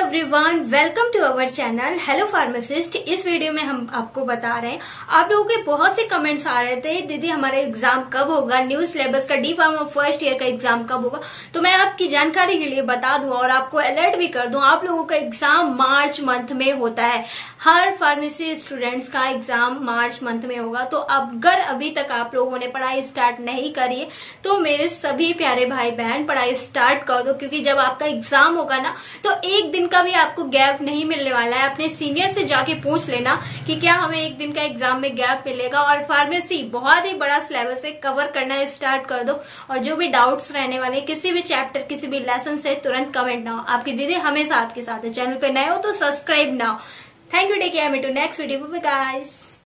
Everyone, welcome to our channel hello pharmacist. इस video में हम आपको बता रहे हैं, आप लोगों के बहुत से कमेंट्स आ रहे थे, दीदी हमारा एग्जाम कब होगा, न्यू सिलेबस का डी फार्मा फर्स्ट ईयर का एग्जाम कब होगा। तो मैं आपकी जानकारी के लिए बता दूं और आपको अलर्ट भी कर दूं, आप लोगों का एग्जाम मार्च मंथ में होता है। हर फार्मेसी स्टूडेंट्स का एग्जाम मार्च मंथ में होगा। तो अगर अभी तक आप लोगों ने पढ़ाई स्टार्ट नहीं करी है तो मेरे सभी प्यारे भाई बहन पढ़ाई स्टार्ट कर दो, क्योंकि जब आपका एग्जाम होगा ना तो एक दिन का भी आपको गैप नहीं मिलने वाला है। अपने सीनियर से जाके पूछ लेना कि क्या हमें एक दिन का एग्जाम में गैप मिलेगा। और फार्मेसी बहुत ही बड़ा सिलेबस है, कवर करना स्टार्ट कर दो। और जो भी डाउट्स रहने वाले किसी भी चैप्टर किसी भी लेसन से तुरंत कमेंट ना हो। आपकी दीदी हमेशा आपके साथ है। चैनल पे नए हो तो सब्सक्राइब ना हो। Thank you, take care, meet to next video, bye guys.